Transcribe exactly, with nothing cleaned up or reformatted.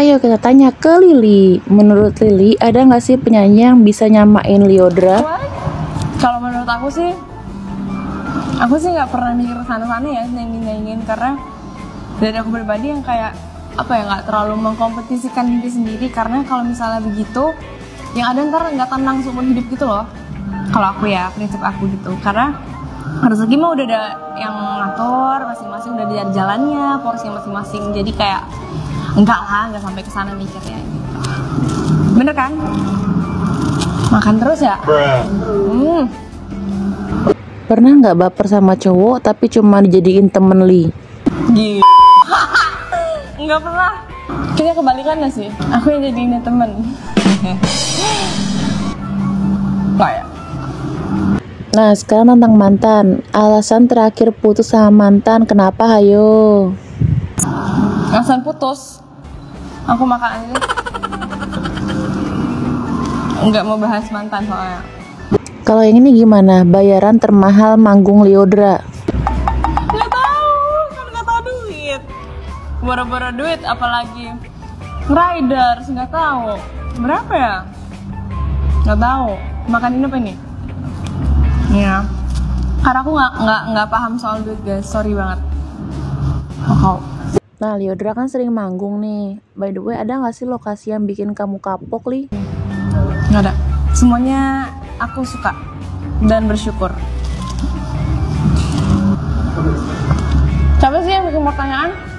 Ayo kita tanya ke Lily. Menurut Lily, ada nggak sih penyanyi yang bisa nyamain Lyodra? Kalau menurut aku sih, aku sih nggak pernah mikir sana-sana ya nyanyi-nyanyiin, karena dari aku pribadi yang kayak apa ya, nggak terlalu mengkompetisikan diri sendiri, karena kalau misalnya begitu yang ada ntar nggak tenang seumur hidup gitu loh. Kalau aku ya, prinsip aku gitu, karena rezeki mah udah ada yang ngatur, masing-masing udah di jalannya, porsi masing-masing, jadi kayak enggak lah, nggak sampai kesana mikirnya gitu. Bener kan? Makan terus ya? Hmm. Pernah nggak baper sama cowok tapi cuma dijadiin temen Li? Gila. Nggak pernah. Kayaknya kebalikannya sih. Aku yang jadiin temen. Nggak ya? Nah sekarang tentang mantan. Alasan terakhir putus sama mantan kenapa, hayo? Alasan putus, aku makan aja. Nggak mau bahas mantan soalnya. Kalau yang ini gimana? Bayaran termahal manggung Lyodra? Nggak tahu, kan nggak tahu duit. Boro-boro duit, apalagi riders, nggak tahu berapa ya? Nggak tahu. Makan ini apa nih? Ya, karena aku nggak nggak nggak paham soal duit guys, sorry banget. Oh. Nah Lyodra kan sering manggung nih. By the way, ada nggak sih lokasi yang bikin kamu kapok, Li? Nggak ada. Semuanya aku suka dan bersyukur. Siapa sih yang bikin pertanyaan?